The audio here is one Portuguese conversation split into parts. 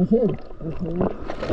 descendo? Descendo.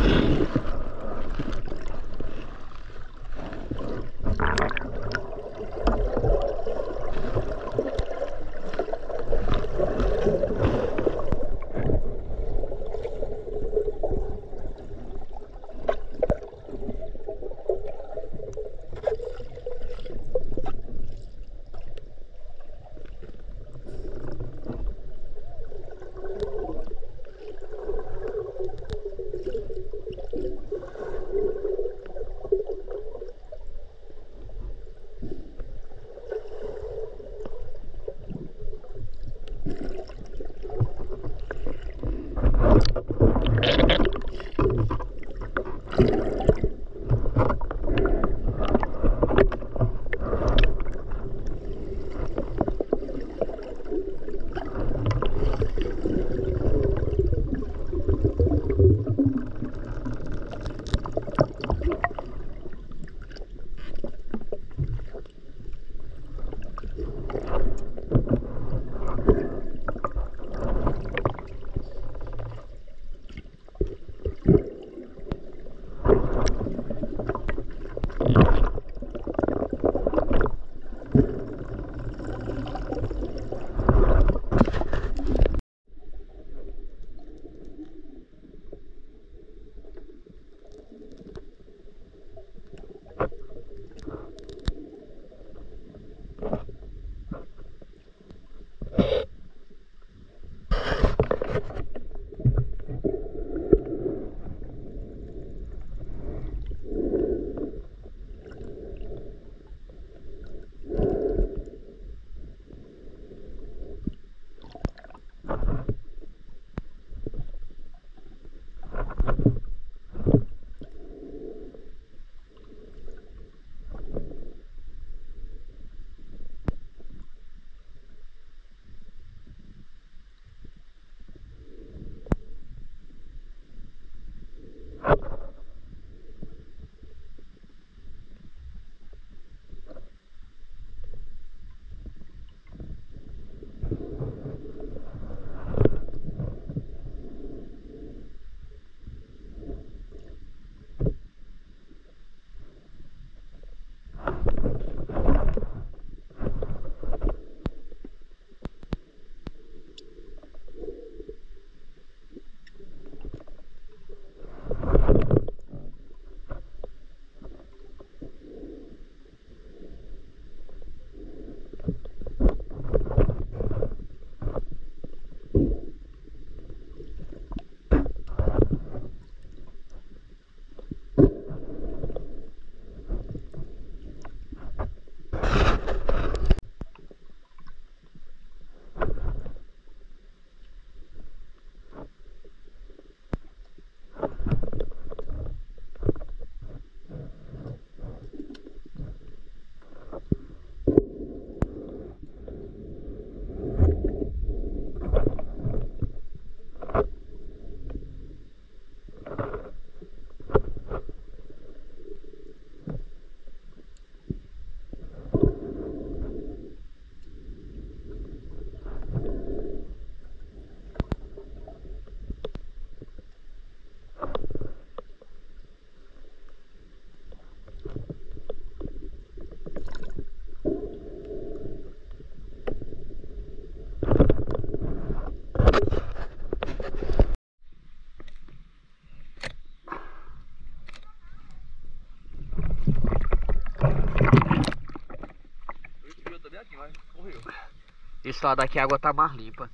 Esse lado aqui a água tá mais limpa.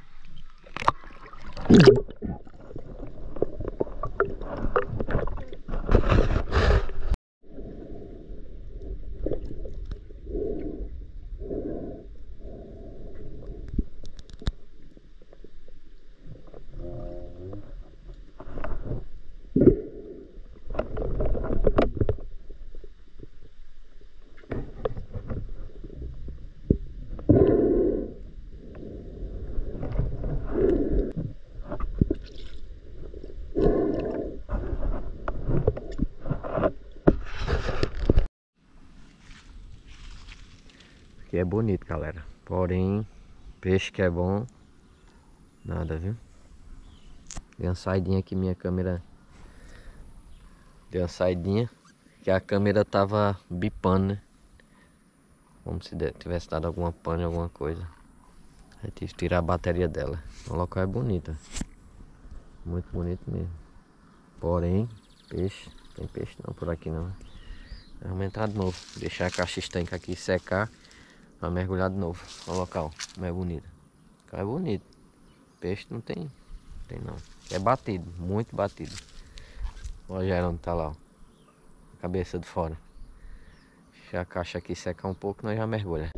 Aqui é bonito, galera. Porém, peixe que é bom, nada, viu? Deu uma saidinha aqui, minha câmera. Deu uma saidinha. Que a câmera tava bipando, né? Como se tivesse dado alguma pane, alguma coisa. Aí tive que tirar a bateria dela. O local é bonito. Muito bonito mesmo. Porém, peixe. Tem peixe não por aqui não. Vamos entrar de novo. Deixar a caixa estanque aqui secar. Pra mergulhar de novo. O local. Como é bonito. O local é bonito. Peixe não tem. Tem não. É batido. Muito batido. Olha o Geraldo tá lá, ó. Cabeça de fora. Deixa a caixa aqui secar um pouco, nós já mergulha.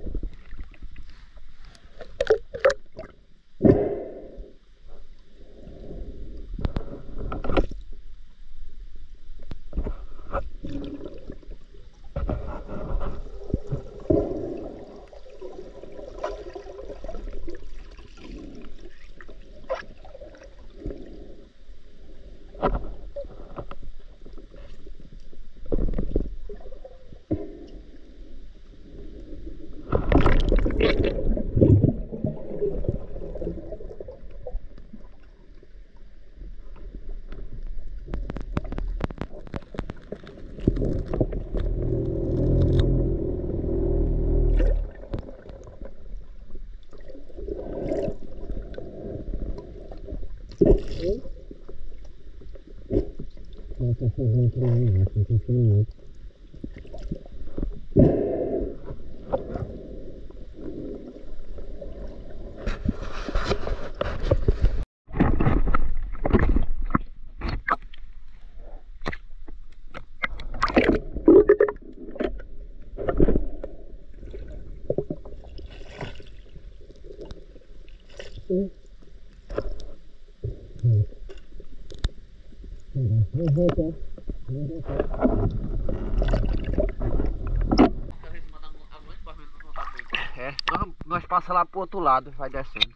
É, nós passa lá pro outro lado, vai descendo.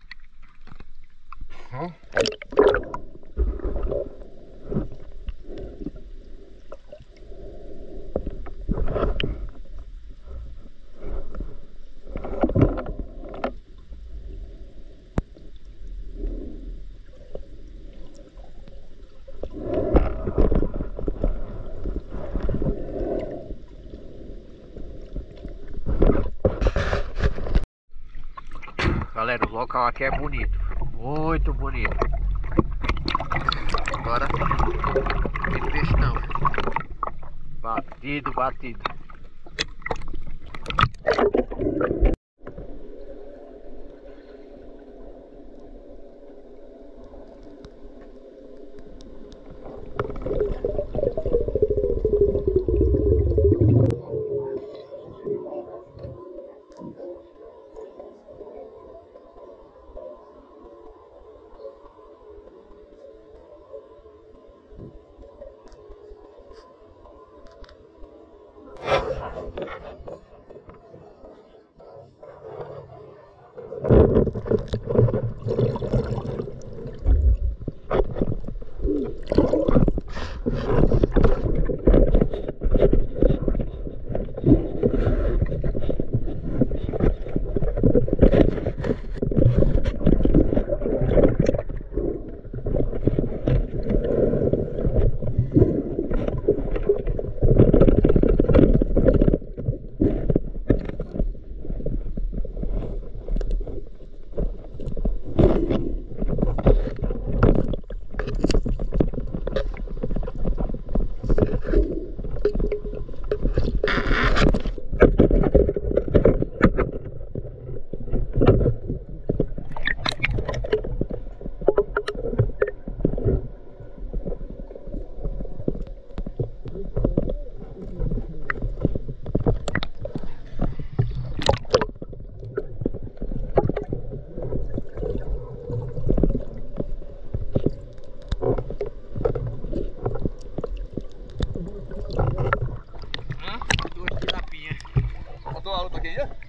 Galera, o local aqui é bonito, muito bonito. Agora não tem peixe não. Batido, batido. Botou a outra aqui já?